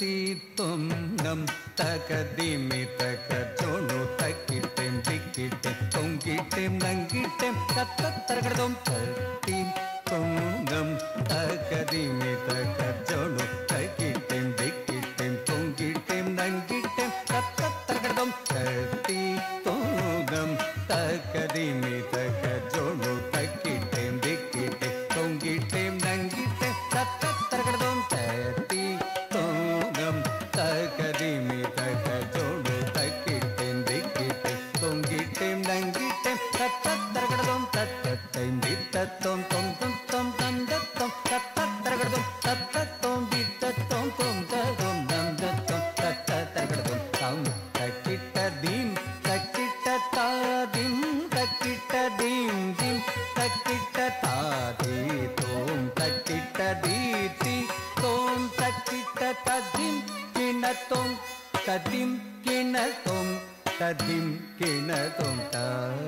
தீத்தும் நம் தகதிமி தக zone தக்கிட்டேம் திக்கிட்டேம் தொங்கிட்டேம் நங்கிட்டேம் தத்தரகடதும் theme தொங்கம் தகதிமி தக ஜோனு தக்கிட்டேம் திக்கிட்டேம் தொங்கிட்டேம் நங்கிட்டேம் தத்தரகடதும் தீ தொங்கம் தகதிமி தக ஜோனு தக்கிட்டேம் திக்கிட்டேம் தொங்கிட்டேம் நங்கிட்டேம் தத்தரகடதும் தீ தொங்கம் தகதிமி தக ஜோனு தக்கிட்டேம் திக்கிட்டேம் தொங்கிட்டேம் நங்கிட்டேம் தத்தரகடதும் தத்தத்தைம் தித்தத்தோம் தொம் தொம் தொம் தந்தத்தோம் தத்தரகடதும் தத்தத்தோம் தித்தத்தோம் தொம் ததோம் தந்தத்தோம் தத்தரகடதும் தம் தக்கிட்ட தீம் தக்கிட்ட தாதிம் தக்கிட்ட தீம் தீம் தக்கிட்ட தாதி தோம் தக்கிட்ட தீதி தோம் தக்கிட்ட ததிம் கிணத்தோம் ததிம் கிணத்தோம் ததிம் கிணத்தோம் தா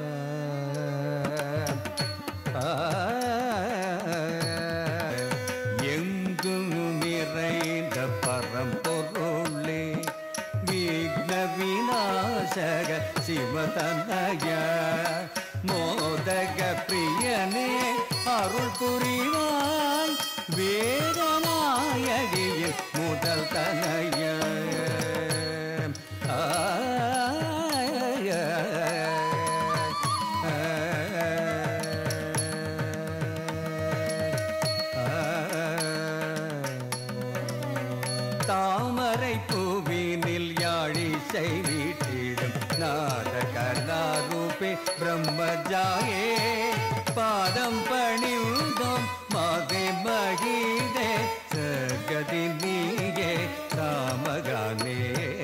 எங்கும் நிறைந்த பரம்பொருளே விக்ன விநாசக சிவதனய மோதக பிரியனே அருள் புரிவாய் வேதநாயகியின் முதல் தனய தாமரை பூவினில் யாழிசை வீட்டிடும் நாடகலாரூபே பிரம்மஜாயே பாதம் பணிந்தோம் மாதே மகிதே சகதி நீயே ராமகானே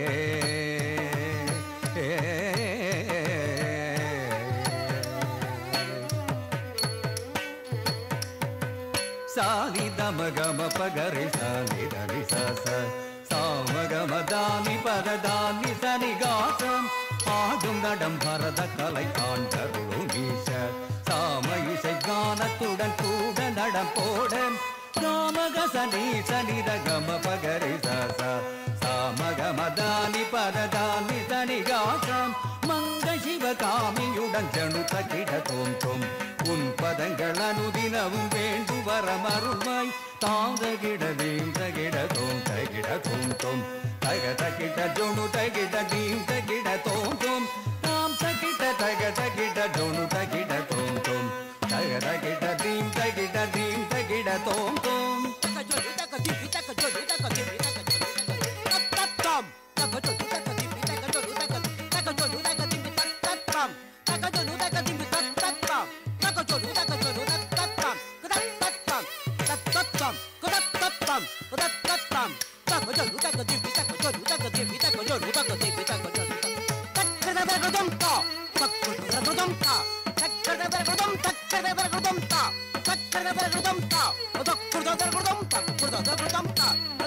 சாலி தமகம பகரி சாலி தரி சச சாமகம தானி பரதானி சனிகாசம் ஆடும் நடம் பரத கலை ஆண்டருளும் ஈச சாம இசை கானத்துடன் கூட நடம் போட ராமக சனி சனித கம பகரி சச சாமகம தானி பரதானி சனிகாசம் மங்க சிவகாமியுடன் ஜனுத கிட தோம் தோம் உன் பதங்கள் அனுதினவும் வேண்டு வரமருள்வாய் தாதகிட தீம் தகிட தோம் தகிட தோம் தோம் தக தகிட ஜோனு தகிட தீம் தகிட தோம் தோம் தாம் தகிட தக தகிட ஜோனு தகிட தோம் தோம் தக தகிட தீம் தகிட தீம் தகிட தோம் தோம் Kurda